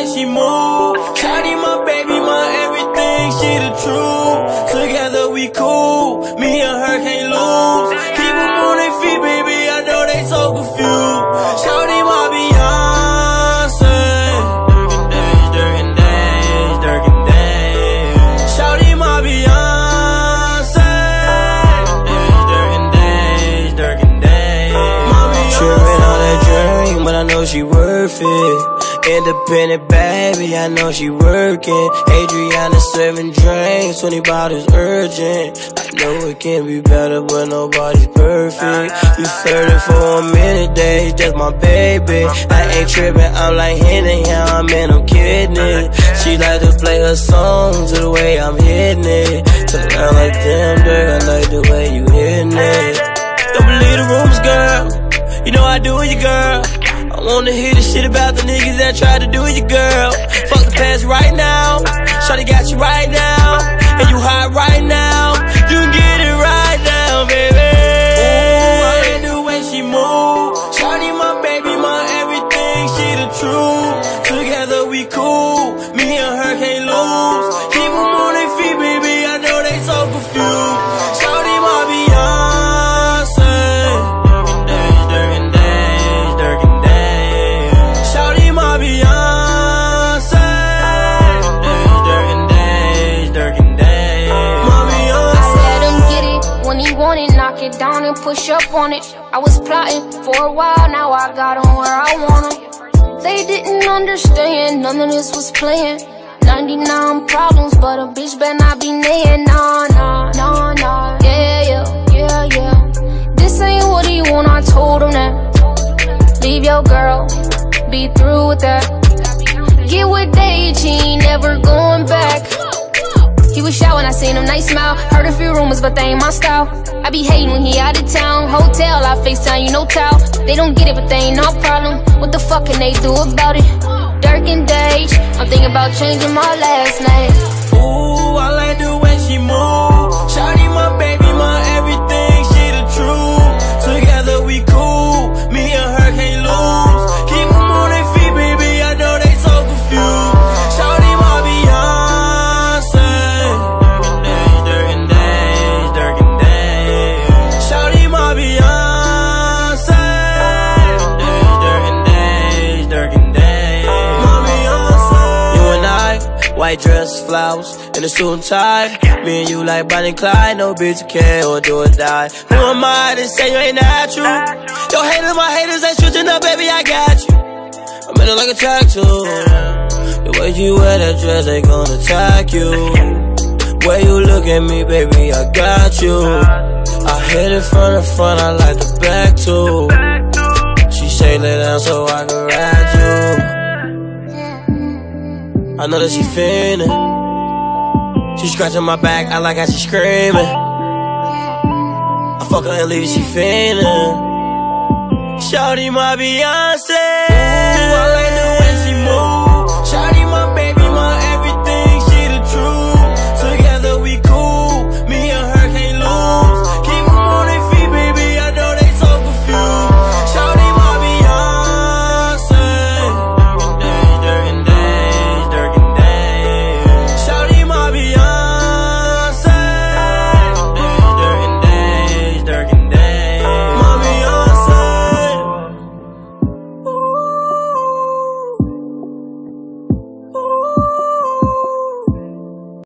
way she move. Shawty my baby, my everything, she the truth. Together we cool, me and her can't lose. Keep them on their feet, baby, I know they so confused. Shawty my Beyonce. Dirk and Dej, Dirk and Dej. Shawty my Beyonce. Dirk and Dej, Dirk and Dej. She ran on that drink, but I know she worth it. Independent baby, I know she working. Adriana serving drinks, 20 bottles urgent. I know it can be better, but nobody's perfect. We flirting for a minute, days, just my baby. I ain't tripping, I'm like Henny, how I'm in, I'm kidding it. She like to play her songs to the way I'm hitting it. Turn around like damn, girl, I like the way you hitting it. Don't believe the rumors, girl, you know I do it, you girl. I wanna hear the shit about the niggas that tried to do it, you girl. Fuck the past right now. Shawty got you right now, and you hot right now. You can get it right now, baby. Ooh, I like the way she move. Shawty my baby, my everything, she the truth. Together we cool, me and her can't lose. Keep them on their feet, baby, I know they so confused. Shawty my Beyonce. Dirk and Dej, Dirk and Dej. Shawty my Beyonce. Dirk and Dej, Dirk and Dej. My Beyonce. I let him get it when he want it, knock it down and push up on it. I was plotting for a while, now I got him where I want him. They didn't understand, none of this was planned. 99 problems, but a bitch better not be nayin'. Nah, nah, nah, nah. Yeah, yeah, yeah, yeah. This ain't what he want, I told him that. Leave your girl, be through with that. Get with Dej, he ain't never going back. He was shy when I seen him, nice smile. Heard a few rumors, but they ain't my style. I be hating when he out of town. Hotel, I FaceTime, you know towel. They don't get it, but they ain't no problem. What the fuck can they do about it? Dirk and Dej, I'm thinking about changing my last name. Ooh, I like the way she move. Shawty my baby, my everything, she the truth. Together we cool, me and her can't lose. Keep them on their feet, baby, I know they so confused. Shawty my Beyonce. Dirk and Dej, Dirk and Dej. Shawty my Beyonce. Dirk and Dej, Dirk and Dej. My Beyonce. You and I, white dress, flowers, and a suit and tie. Me and you like Bonnie and Clyde, no bitch you can or do or die. Who am I to say you ain't natural? Your haters, my haters ain't switching up, baby, I got you. I'm in it like a tattoo. The way you wear that dress, they gon' attack you. Way you look at me, baby, I got you. I hit it from the front, I like the back too. She say lay down so I can ride you. I know that she feelin'. She scratching my back, I like how she screaming. I fuck her and leave it, she feelin'. Shawty my Beyonce.